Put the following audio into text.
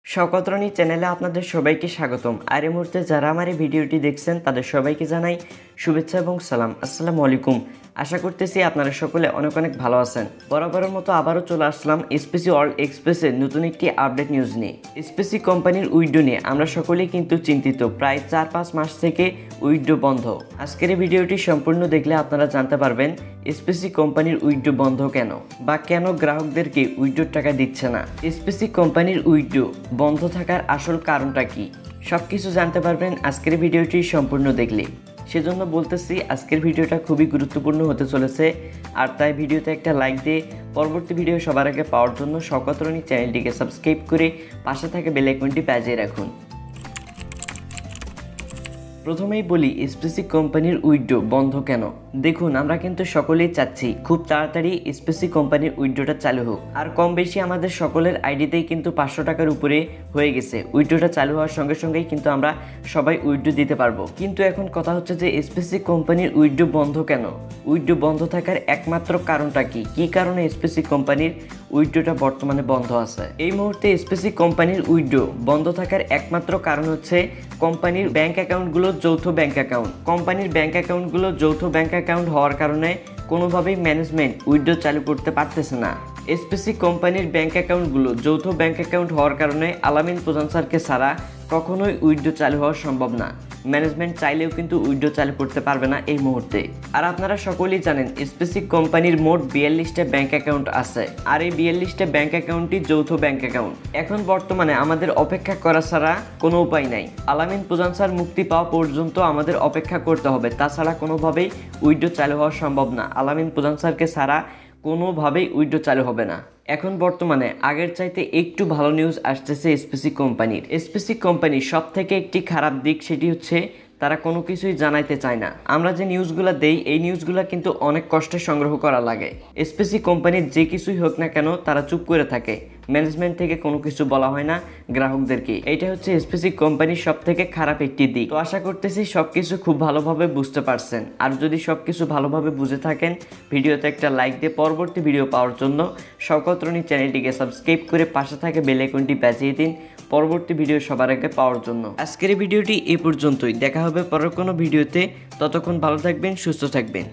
শওকত চ্যানেলে আপনাদের সবাইকে স্বাগতম। আর এই মুহূর্তে যারা আমার এই ভিডিওটি দেখছেন তাদের সবাইকে জানাই শুভেচ্ছা এবং সালাম। আসসালামু আলাইকুম। আশা করতেছি আপনারা সকলে অনেক অনেক ভালো আছেন। বরাবরের মতো আবারও চলে আসলাম এসপিসি ওয়ার্ল্ড এক্সপ্রেসের নতুন একটি আপডেট নিউজ নিয়ে। এসপিসি কোম্পানির উইডো নিয়ে আমরা সকলেই কিন্তু চিন্তিত। প্রায় 4-5 মাস থেকে উইডো বন্ধ। আজকের এই ভিডিওটি সম্পূর্ণ দেখলে আপনারা জানতে পারবেন এসপিসি কোম্পানির উইডো বন্ধ কেন, বা কেন গ্রাহকদেরকে উইডোর টাকা দিচ্ছে না। এসপিসি কোম্পানির উইডো বন্ধ থাকার আসল কারণটা কি, সব কিছু জানতে পারবেন আজকের ভিডিওটি সম্পূর্ণ দেখলে। সেজন্য বলতেছি আজকের ভিডিওটা খুবই গুরুত্বপূর্ণ হতে চলেছে। আর তাই ভিডিওতে একটা লাইক দিয়ে পরবর্তী ভিডিও সবার আগে পাওয়ার জন্য শওকত চ্যানেলটিকে সাবস্ক্রাইব করে পাশে থাকা বেল আইকনটি বাজিয়ে রাখুন। প্রথমেই বলি এসপিসি কোম্পানির উইডো বন্ধ কেন। দেখুন, আমরা কিন্তু সকলেই চাচ্ছি খুব তাড়াতাড়ি এসপিসি কোম্পানির উইডোটা চালু হোক। আর কম বেশি আমাদের সকলের আইডিতেই কিন্তু 500 টাকার উপরে হয়ে গেছে। উইডোটা চালু হওয়ার সঙ্গে সঙ্গেই কিন্তু আমরা সবাই উইডো দিতে পারবো। কিন্তু এখন কথা হচ্ছে যে এসপিসি কোম্পানির উইডো বন্ধ কেন। উইডো বন্ধ থাকার একমাত্র কারণটা কি, কি কারণে এসপিসি কোম্পানির উইডোটা বর্তমানে বন্ধ আছে। এই মুহূর্তে এসপিসি কোম্পানির উইডো বন্ধ থাকার একমাত্র কারণ হচ্ছে কোম্পানির ব্যাংক অ্যাকাউন্টগুলো যৌথ ব্যাংক অ্যাকাউন্ট। কোম্পানির ব্যাংক অ্যাকাউন্টগুলো যৌথ ব্যাংক অ্যাকাউন্ট হওয়ার কারণে কোনোভাবেই ম্যানেজমেন্ট উইডো চালু করতে পারতেছে না। এসপিসি কোম্পানির ব্যাংক অ্যাকাউন্টগুলো যৌথ ব্যাংক অ্যাকাউন্ট হওয়ার কারণে আলামিন প্রধান স্যারকে ছাড়া কখনোই উইডো চালু হওয়া সম্ভব না। ম্যানেজমেন্ট চাইলেও কিন্তু উইডো চালু করতে পারবে না এই মুহূর্তে। আর আপনারা সকলেই জানেন এসপিসি কোম্পানির মোট 42টা ব্যাংক অ্যাকাউন্ট আছে। আর এই 42টা ব্যাংক অ্যাকাউন্টই যৌথ ব্যাংক অ্যাকাউন্ট। এখন বর্তমানে আমাদের অপেক্ষা করা ছাড়া কোনো উপায় নাই। আলামিন প্রধান স্যার মুক্তি পাওয়া পর্যন্ত আমাদের অপেক্ষা করতে হবে, তাছাড়া কোনোভাবেই উইডো চালু হওয়া সম্ভব না। আলামিন প্রধান স্যারকে ছাড়া কোনোভাবেই উইডো চালু হবে না। এখন বর্তমানে আগের চাইতে একটু ভালো নিউজ আসতেছে এসপিসি কোম্পানির। এসপিসি কোম্পানির সব থেকে একটি খারাপ দিক, সেটি হচ্ছে তারা কোনো কিছুই জানাইতে চায় না। আমরা যে নিউজগুলো দেই এই নিউজগুলো কিন্তু অনেক কষ্টে সংগ্রহ করা লাগে। এসপিসি কোম্পানির যে কিছুই হোক না কেন তারা চুপ করে থাকে। ম্যানেজমেন্ট থেকে কোনো কিছু বলা হয় না গ্রাহকদেরকে। এইটা হচ্ছে এসপিসি কোম্পানির সব থেকে খারাপ একটি দিক। তো আশা করতেছি সব কিছু খুব ভালোভাবে বুঝতে পারছেন। আর যদি সব কিছু ভালোভাবে বুঝে থাকেন ভিডিওতে একটা লাইক দিয়ে পরবর্তী ভিডিও পাওয়ার জন্য শওকত চ্যানেলটিকে সাবস্ক্রাইব করে পাশে থাকা বেল আইকনটি বাজিয়ে দিন পরবর্তী ভিডিও সবার আগে পাওয়ার জন্য। আজকের এই ভিডিওটি এই পর্যন্তই। দেখা হবে পরের কোনো ভিডিওতে। ততক্ষণ ভালো থাকবেন, সুস্থ থাকবেন।